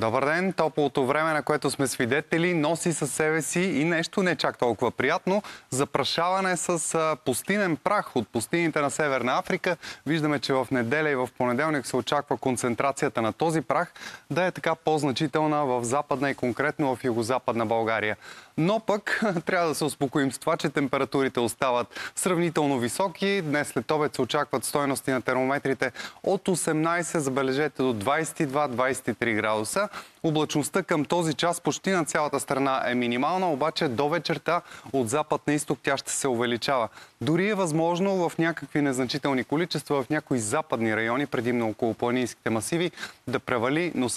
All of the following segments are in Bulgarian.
Добър ден! Топлото време, на което сме свидетели, носи със себе си и нещо не чак толкова приятно. Запрашаване с пустинен прах от пустините на Северна Африка. Виждаме, че в неделя и в понеделник се очаква концентрацията на този прах да е така по-значителна в Западна и конкретно в Югозападна България. Но пък трябва да се успокоим с това, че температурите остават сравнително високи. Днес след обед се очакват стойности на термометрите от 18, забележете, до 22-23 градуса. Облачността към този час почти на цялата страна е минимална, обаче до вечерта от запад на изток тя ще се увеличава. Дори е възможно в някакви незначителни количества в някои западни райони, предимно около планинските масиви, да превали, но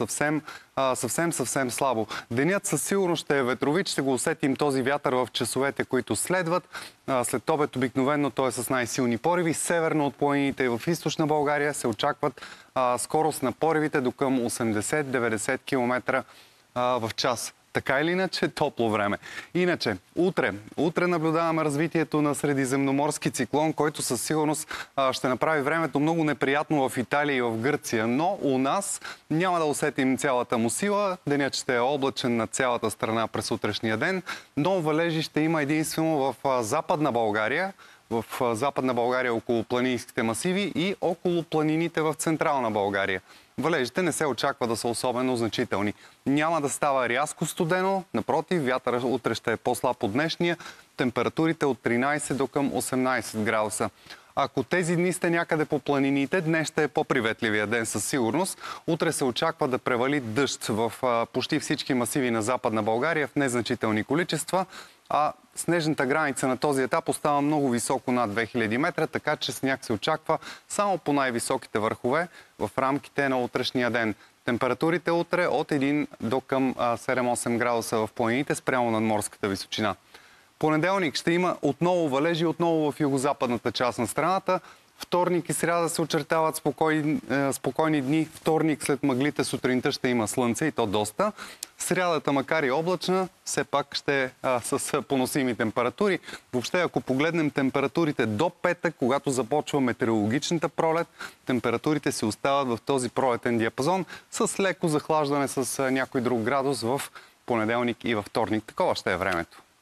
съвсем слабо. Денят със сигурност ще е ветровит, ще го усетим този вятър в часовете, които следват. След обед обикновено той е с най-силни пориви. Северно от планините и в източна България се очакват скорост на поривите до към 80-90 км в час. Така или иначе, топло време. Иначе, утре наблюдаваме развитието на средиземноморски циклон, който със сигурност ще направи времето много неприятно в Италия и в Гърция. Но у нас няма да усетим цялата му сила. Денят ще е облачен на цялата страна през утрешния ден, но валежи ще има единствено в Западна България. В Западна България около планинските масиви и около планините в Централна България. Валежите не се очаква да са особено значителни. Няма да става рязко студено, напротив, вятър утре ще е по-слаб от днешния, температурите от 13 до към 18 градуса. Ако тези дни сте някъде по планините, днес ще е по-приветливия ден със сигурност. Утре се очаква да превали дъжд в почти всички масиви на Западна България в незначителни количества, а снежната граница на този етап остава много високо над 2000 метра, така че сняг се очаква само по най-високите върхове в рамките на утрешния ден. Температурите утре от 1 до към 7-8 градуса в планините спрямо над морската височина. Понеделник ще има отново валежи, отново в югозападната част на страната. Вторник и сряда се очертават спокойни дни. Вторник след мъглите сутринта ще има слънце и то доста. Срядата, макар и облачна, все пак ще е с поносими температури. Въобще, ако погледнем температурите до петък, когато започва метеорологичната пролет, температурите се остават в този пролетен диапазон с леко захлаждане с някой друг градус в понеделник и във вторник. Такова ще е времето.